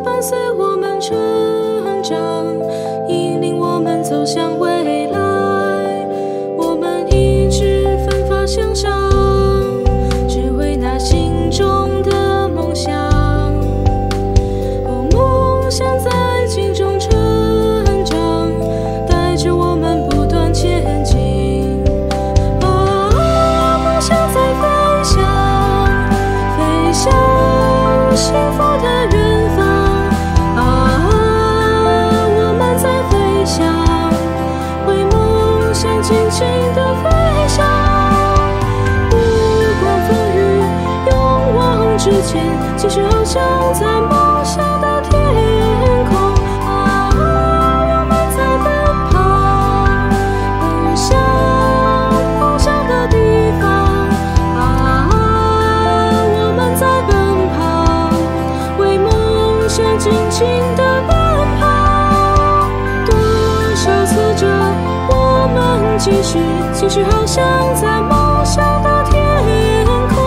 伴随我们成长，引领我们走向未来。我们一直奋发向上，只为那心中的梦想。哦，梦想在心中成长，带着我们不断前进。啊，梦想在飞翔，飞向幸福的远方。啊，我们在飞翔，为梦想尽情地飞翔。不管风雨，勇往直前，继续翱翔在梦想的天空。啊，我们在奔跑，奔向梦想的地方。啊，我们在奔跑，为梦想尽情地奔跑。多少挫折，我们继续翱翔在梦想的天空。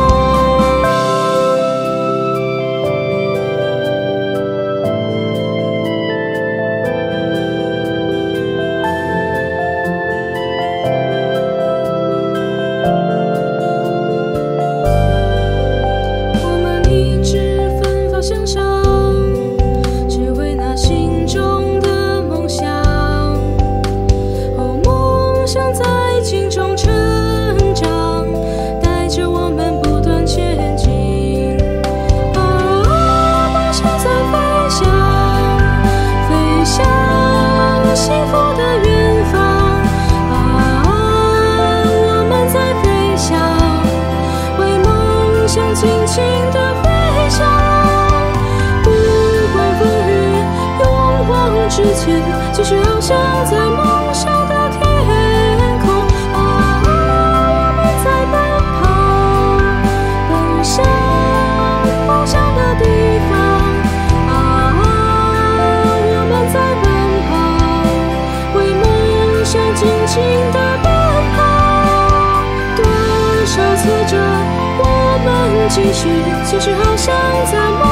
我们一直奋发向上，只为那心中的梦想。哦，梦想在心中成长，带着我们不断前进。啊，梦想在飞翔，飞向幸福的远方。啊，我们在飞翔，为梦想尽情地飞翔。不管风雨，勇往直前，继续翱翔在梦想的天空。啊，我们在奔跑，奔向梦想的地方。啊，我们在奔跑，为梦想尽情地奔跑。多少挫折，我们继续翱翔在梦